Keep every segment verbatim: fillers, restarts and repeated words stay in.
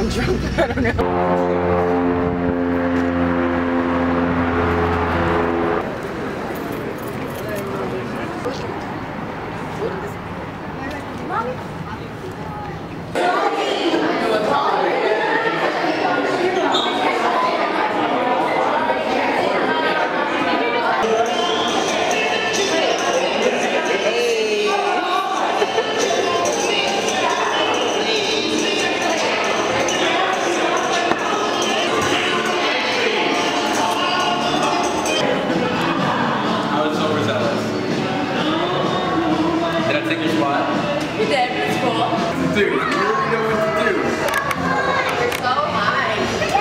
getting drunk. I don't know. Dude, you really know what to do. You're so high.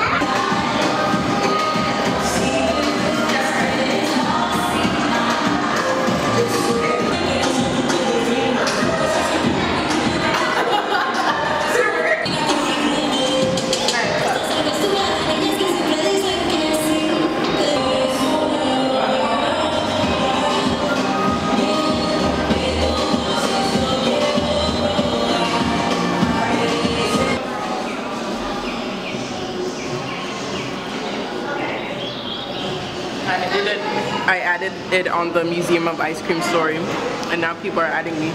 I added it on the Museum of Ice Cream story, and now people are adding me.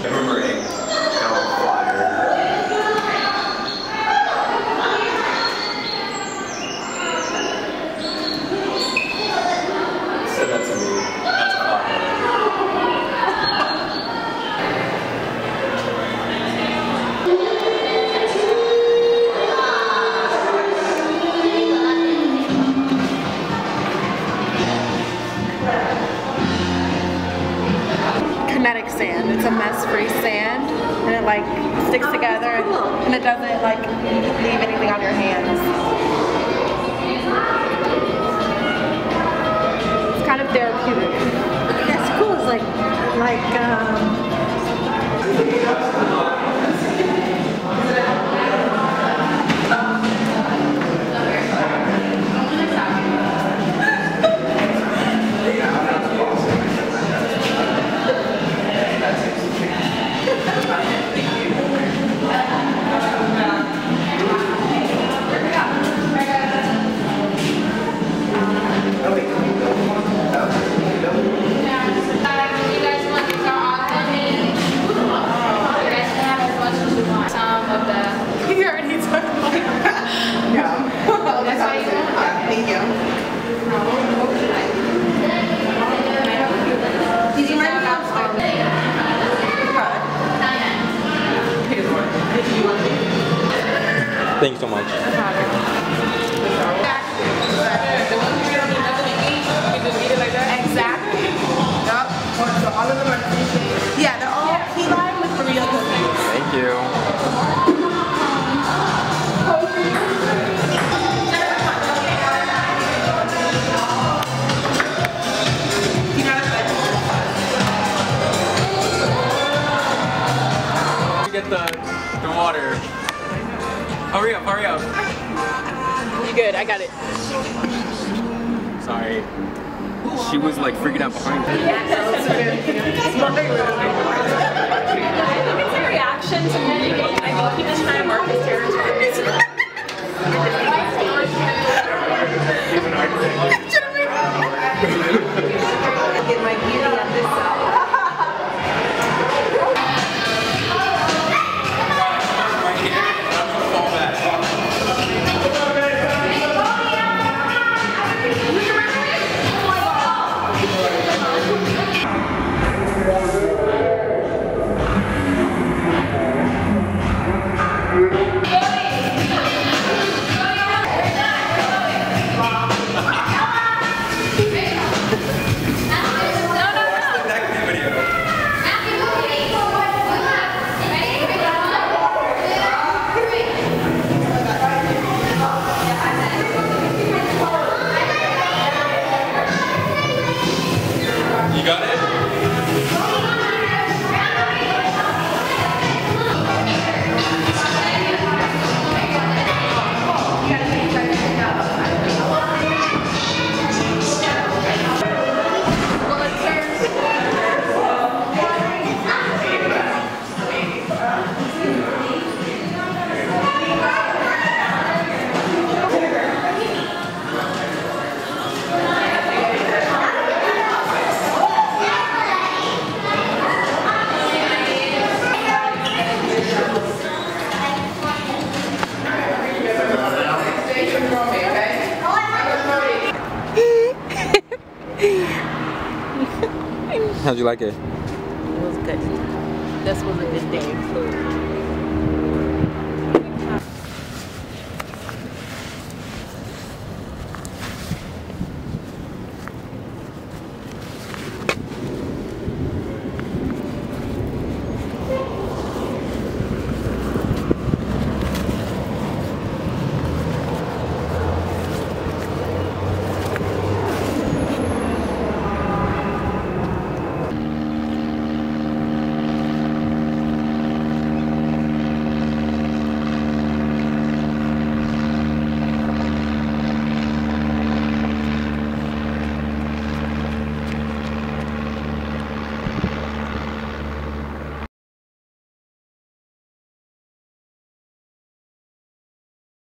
Said that to me. That's a flyer. Kinetic sand. It's a mess-free sand, and it like sticks together, and it doesn't like leave anything on your hands. It's kind of therapeutic. That's cool. It's like like um. Thanks so much. Exactly. Yep. So all of them are yeah, they're all key lime with Oreo cookies. Thank you. Get the the water. Hurry up, hurry up. You good, I got it. Sorry. She was like freaking out behind me. It's a reaction to me. I think he was trying to mark his territory. He's an architect. Get my beauty on this side. How'd you like it? It was good. This was a good day.